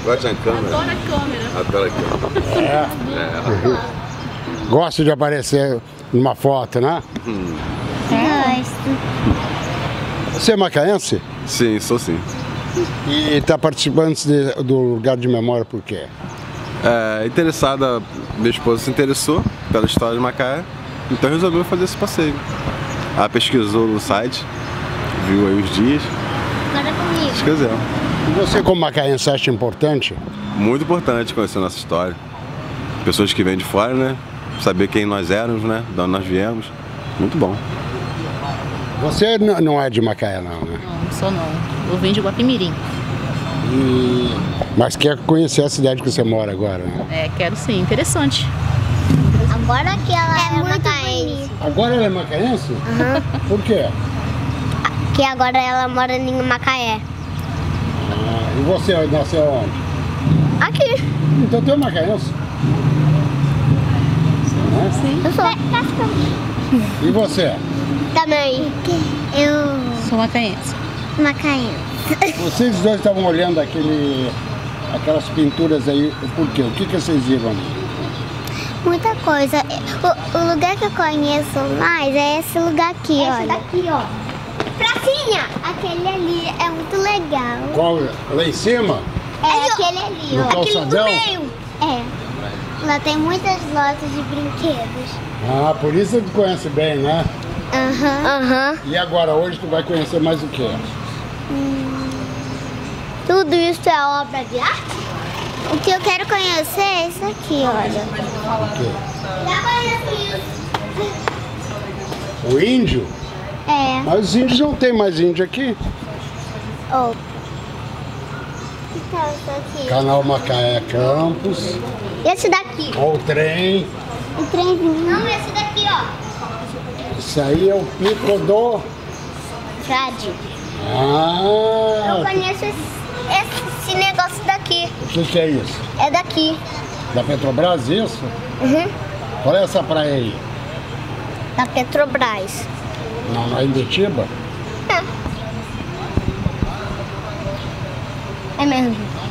Gosta de câmera? Adoro a câmera. Adoro a câmera. É. Gosta de aparecer numa foto, né? Gosto. Você é macaense? Sim, sou sim. E está participando do lugar de memória por quê? Interessada, minha esposa se interessou pela história de Macaé, então resolveu fazer esse passeio. Ela pesquisou no site, viu aí os dias, Agora comigo. se quiser. E você, como macaense, acha importante? Muito importante conhecer a nossa história. Pessoas que vêm de fora, né? Saber quem nós éramos, né? De onde nós viemos. Muito bom. Você não é de Macaé, não, né? Não sou não. Eu vim de Guapimirim. Mas quer conhecer a cidade que você mora agora, né? É, quero sim. Interessante. Agora que ela é macaense. Agora ela é macaense? Por quê? Que agora ela mora em Macaé. E você nasceu onde? Aqui. Então tem um macaense. Sim. Eu sou. E você? Também. Eu. Sou macaense. Macaense. Vocês dois estavam olhando aquelas pinturas aí, por quê? O que vocês viram ali? Muita coisa. O lugar que eu conheço mais é esse lugar aqui, olha. Esse daqui, ó. Pracinha! Aquele ali é muito legal. Qual? Lá em cima? É aquele ali, No ó. calçadão? Aquele do meio. É. Lá tem muitas lojas de brinquedos. Ah, por isso tu conhece bem, né? Aham. E agora, hoje tu vai conhecer mais o quê? Tudo isso é obra de arte? O que eu quero conhecer é isso aqui, olha. O quê? Já conheço isso. O índio? É. Mas os índios não tem mais índio aqui. Oh. Então, isso aqui. Canal Macaé Campos. Esse daqui. Ó o trem. O trenzinho. Não, esse daqui, ó. Isso aí é o pico do... Frade. Ah! Eu conheço esse negócio daqui. O que é isso? É daqui. Da Petrobras, isso? Uhum. Qual é essa praia aí? Da Petrobras. Não é em Betiba? É mesmo.